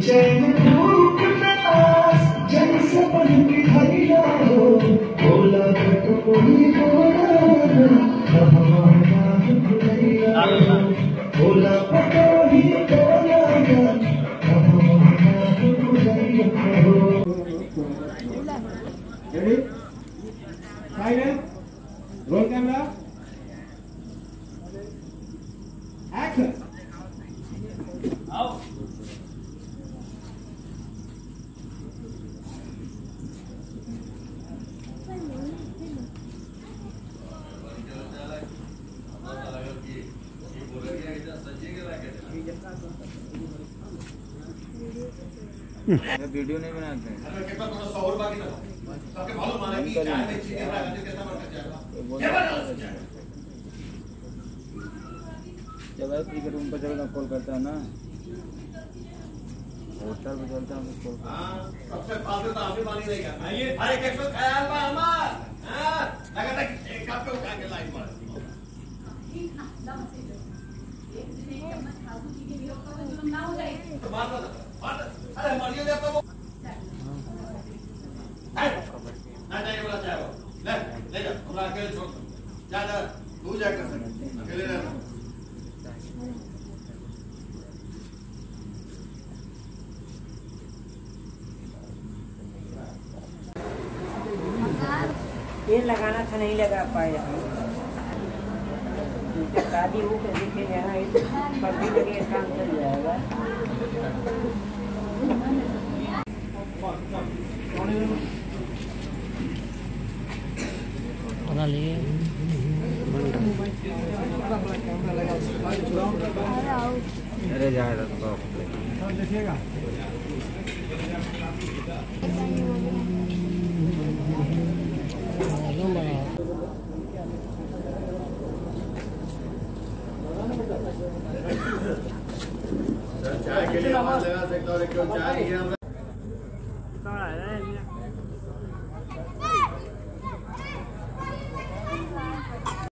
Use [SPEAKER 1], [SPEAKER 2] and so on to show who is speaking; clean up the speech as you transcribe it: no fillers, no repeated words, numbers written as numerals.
[SPEAKER 1] बेचैन धूप में आस जैसे पल की हरिया हो, बोला तो कोई बोला हमारा खुदैया हो, बोला तो ही बोला हमारा खुदैया हो।
[SPEAKER 2] Ready? Silence. Roll camera. Action.
[SPEAKER 3] Out.
[SPEAKER 4] Video नहीं बनाते हैं।
[SPEAKER 3] कितना थोड़ा 100 रुपए की दो। सबके मालूम है कि चाय में चीनी का कितना बढ़ जाएगा।
[SPEAKER 4] जब आप फ्री रूम पर चलना कॉल करता है ना, होटल में चलता है कॉल।
[SPEAKER 3] हां, सबसे फालतू तो आप ही पानी देगा। आइए, हर एक को ख्याल में हमार। हां, लगा था कि एक कप पे उठा के लाइन मार। ठीक है, दम से जो। एक दिन एक चम्मच खाओ जी के लोग का जुर्म ना हो जाए। तो मार दो। अरे मारियो जाता वो। नहीं बोला चाहे वो। ले जा, हमरा अकेले छोड़ दो। जा तू जा कर अकेले रह।
[SPEAKER 5] ये लगाना था, नहीं लगा पाए शादी हो कर देखे यहाँ पब्बी लगे काम चल जाएगा।
[SPEAKER 4] अरे जाएगा तो
[SPEAKER 2] देखिएगा।
[SPEAKER 3] चाय के लिए आवाज लगा सकता और एक चाय